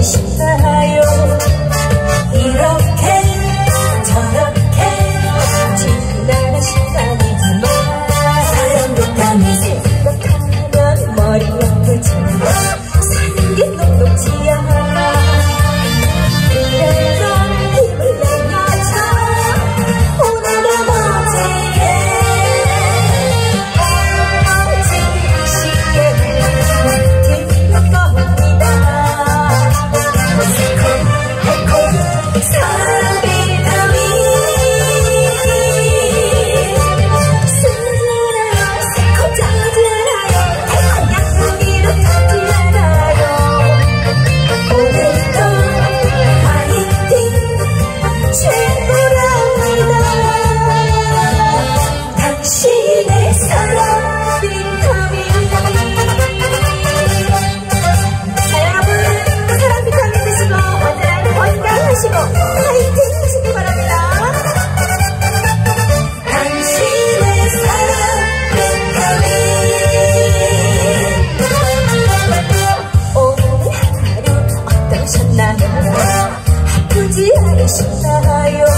계시나요? 이렇게 저렇게 지나는 시간이지만 사랑 못하면 생각하면 머리 아프지만 사는 게 녹록지 않아. 그래서 힘을 내야죠. 오늘도 멋지게 멋지시게 들릴 겁니다. 새콤달콤 사랑 비타민 쓰잖아요. 새콤 짜잖아요. 달콤 약속이로 타지않아요. 오늘도 파이팅 최고랍니다. 당신의 사랑 비타민. 자, 여러분 사랑 비타민 드시고 언제나 건강하시고 파이팅 하시기 바랍니다. 당신의 사랑 비타민. 오늘 하루 어떠셨나요? 아프지 않으셨나요?